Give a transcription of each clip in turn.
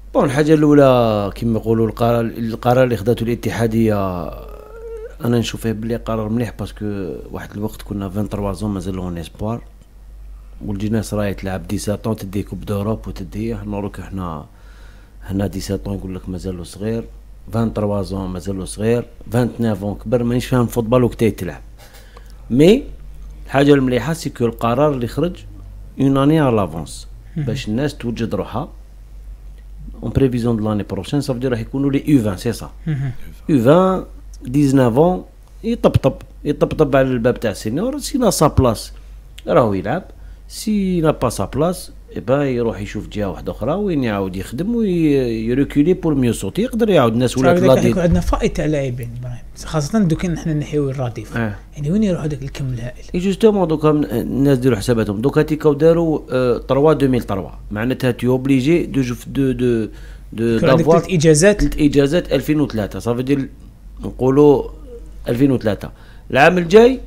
بون الحاجه الاولى كما يقولوا القرار اللي خدته الاتحاديه انا نشوفه بلي قرار مليح، باسكو واحد الوقت كنا 23 زون مازال اون اسبوار، والجناس راهي تلعب 17 تدي كوب دوروب وتديه نوروك احنا هنا 17 يقول لك مازالو صغير، 23 زون مازالو صغير، 29 كبر، مانيش فاهم فوتبال وقتها تلعب. مي الحاجه المليحه سيكو القرار اللي خرج اون اني على لافونس باش الناس توجد روحها اون بريفيزيون دو لاني بروشين، صافي راح يكونوا لي U20 سي سا U20 19 يطبطب على الباب تاع السينيور، سي لا سا بلاص راهو يلعب، سي لا با سا بلاص إبا يروح يشوف جهه واحده اخرى وين يعاود يخدم ويركولي بور ميو سوتي، يقدر يعاود الناس ولات لا يكون عندنا فائض تاع لاعبين خاصه دوك نحن نحيو الرديف يعني وين يروح هذاك الكم الهائل. اي جوستومون دوكا الناس ديروا حساباتهم دوكا تيكاو داروا 3 2003 معناتها تي اوبليجي دو دافوار ثلاث اجازات 2003 صافي دير نقولوا 2003 العام الجاي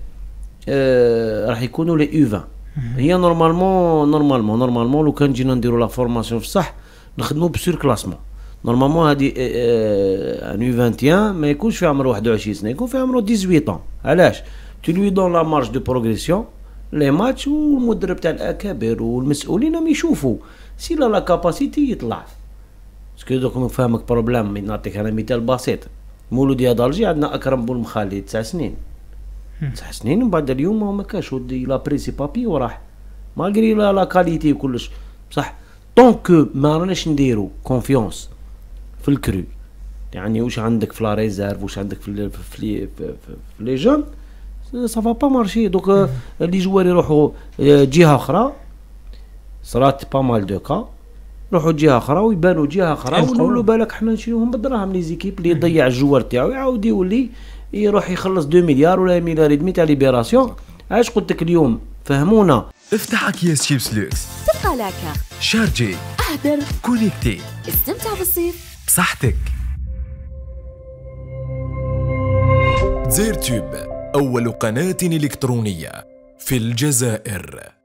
راح يكونوا لي U20. هي نورمالمون لو كان جينا نديروا لا فورماسيون في الصح نخدموا بسور كلاسمون نورمالمون هذه ان U21 ما يكونش في عمره 21 سنه، يكون في عمره 18 علاش تو لوي دون لا مارج دو بروغريسيون لي ماتش، والمدرب تاع الاكابر والمسؤولين راهم يشوفوا سي لا كاباسيتي يطلع. باسكو دوك نفهمك بروبليم، نعطيك انا مثال بسيط، مولود يا دالجي عندنا اكرم بن مخالي 9 سنين 9 سنين ومن بعد اليوم ما كاش ودي لا بريسي بابي وراح مالغري لا كاليتي وكلش بصح طونك ما راناش نديرو كونفيونس في الكرو، يعني واش عندك في لا ريزيرف واش عندك في لي جون صافا با مارشي. دوك لي جوار يروحوا جهه اخرى صرات با مال دو كا يروحوا جهه اخرى ويبانوا جهه اخرى ونقولوا بالك حنا نشريوهم بالدراهم لي زيكيب اللي يضيع الجوار تاعو يعاود يولي يروح يخلص 2 مليار ولا مليار ودمي تاع ليبيراسيون. علاش قلت لك اليوم فهمونا. افتح اكياس شيبس لوكس، تبقى لاكا شارجي، اهدر، كونيكتي، استمتع بالصيف بصحتك. زيرتوب أول قناة إلكترونية في الجزائر.